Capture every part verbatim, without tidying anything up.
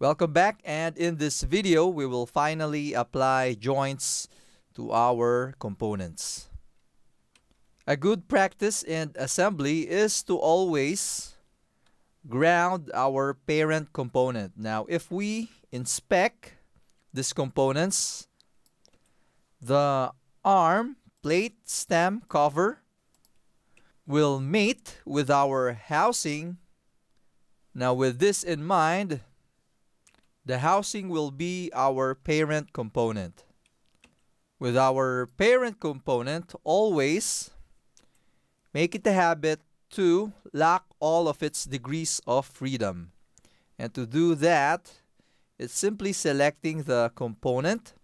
Welcome back, and in this video we will finally apply joints to our components. A good practice in assembly is to always ground our parent component. Now if we inspect these components, the arm, plate, stem, cover will mate with our housing. Now with this in mind, the housing will be our parent component. With our parent component, always make it a habit to lock all of its degrees of freedom. And to do that, it's simply selecting the component,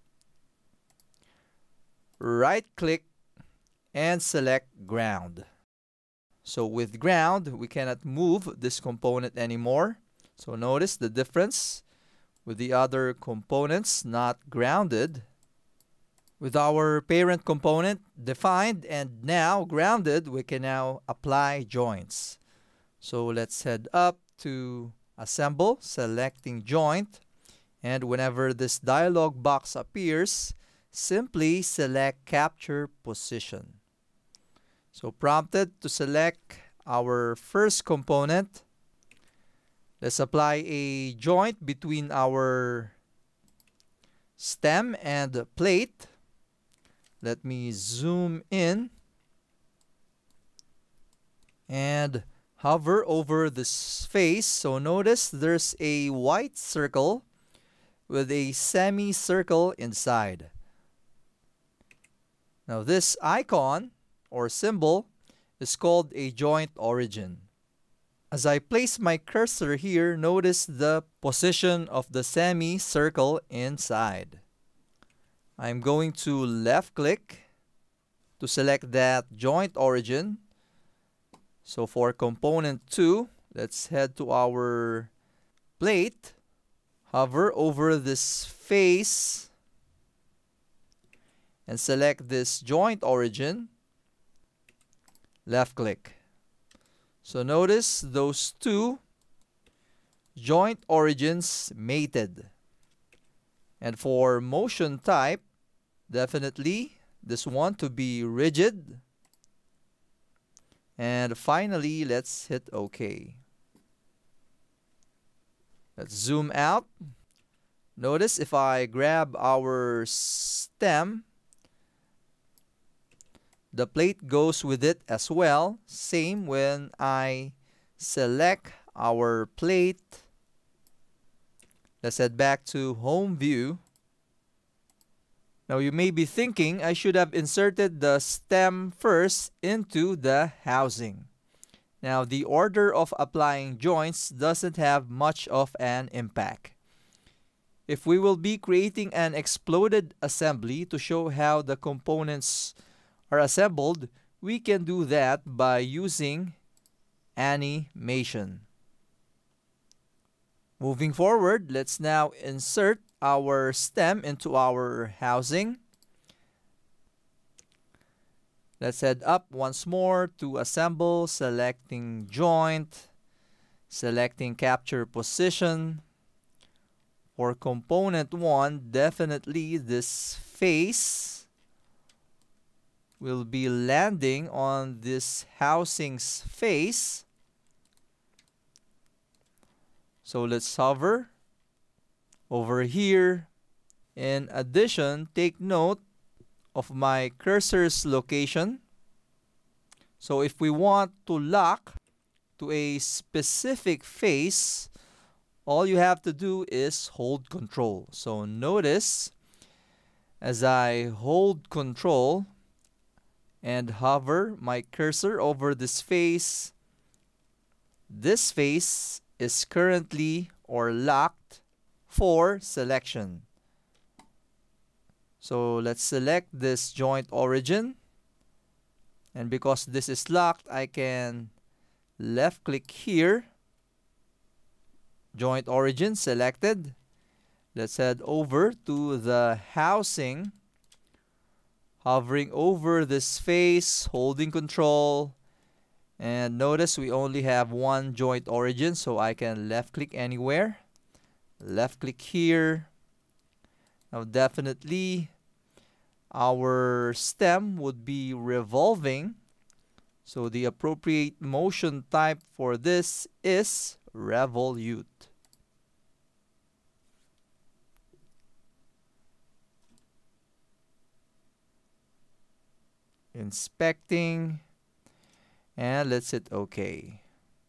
right-click, and select ground. So with ground, we cannot move this component anymore. So notice the difference with the other components not grounded. With our parent component defined and now grounded, we can now apply joints. So let's head up to Assemble, selecting Joint, and whenever this dialog box appears, simply select Capture Position. So prompted to select our first component, let's apply a joint between our stem and plate. Let me zoom in and hover over this face. So notice there's a white circle with a semicircle inside. Now this icon or symbol is called a joint origin. As I place my cursor here, notice the position of the semicircle inside. I'm going to left click to select that joint origin. So for component two, let's head to our plate, hover over this face, and select this joint origin, left click. So notice those two joint origins mated. And for motion type, definitely this one to be rigid. And finally, let's hit OK. Let's zoom out. Notice if I grab our stem, the plate goes with it as well. Same when I select our plate. Let's head back to home view. Now you may be thinking I should have inserted the stem first into the housing. Now the order of applying joints doesn't have much of an impact. If we will be creating an exploded assembly to show how the components are assembled, we can do that by using animation. Moving forward, let's now insert our stem into our housing. Let's head up once more to Assemble, selecting Joint, selecting Capture Position. For component one, definitely this face will be landing on this housing's face. So let's hover over here. In addition, take note of my cursor's location. So if we want to lock to a specific face, all you have to do is hold Control. So notice as I hold Control and hover my cursor over this face, this face is currently or locked for selection. So let's select this joint origin, and because this is locked, I can left click here, joint origin selected. Let's head over to the housing, hovering over this face, holding Control, and notice we only have one joint origin, so I can left click anywhere. Left click here. Now definitely our stem would be revolving. So the appropriate motion type for this is revolute. Inspecting, and let's hit OK.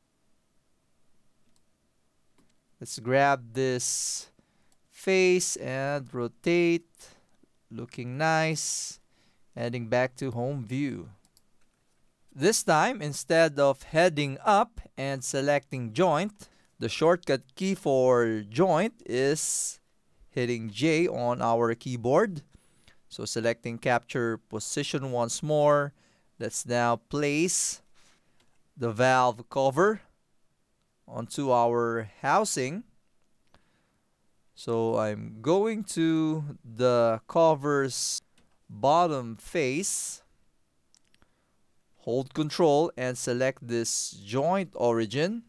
Let's grab this face and rotate, looking nice, heading back to home view. This time, instead of heading up and selecting joint, the shortcut key for joint is hitting J on our keyboard. So selecting capture position once more. Let's now place the valve cover onto our housing. So I'm going to the cover's bottom face. Hold Control and select this joint origin.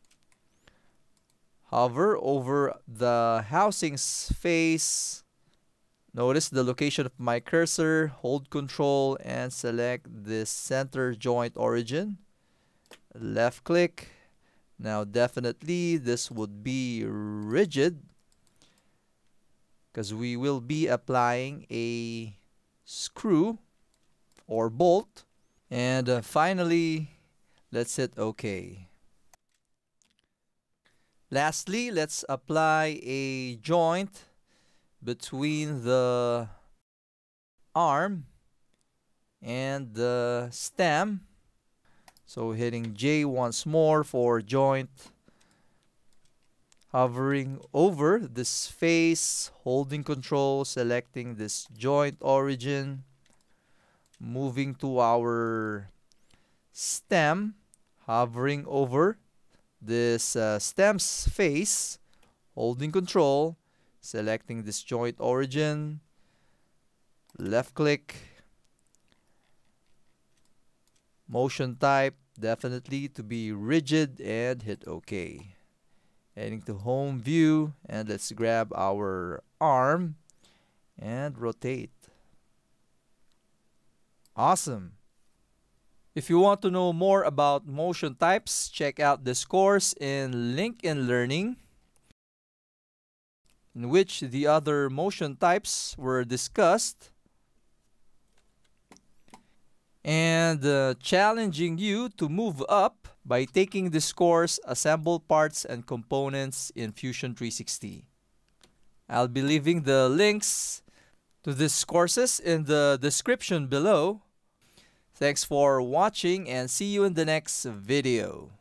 Hover over the housing's face. Notice the location of my cursor. Hold Control and select this center joint origin. Left click. Now definitely this would be rigid because we will be applying a screw or bolt. And uh, finally, let's hit OK. Lastly, let's apply a joint between the arm and the stem. So hitting J once more for joint. Hovering over this face, holding Control, selecting this joint origin. Moving to our stem, hovering over this uh, stem's face, holding Control, selecting this joint origin, left click, motion type definitely to be rigid, and hit OK. Heading to home view, and let's grab our arm and rotate. Awesome. If you want to know more about motion types, check out this course in LinkedIn Learning, in which the other motion types were discussed, and uh, challenging you to move up by taking this course, Assemble Parts and Components in Fusion three sixty. I'll be leaving the links to these courses in the description below. Thanks for watching and see you in the next video.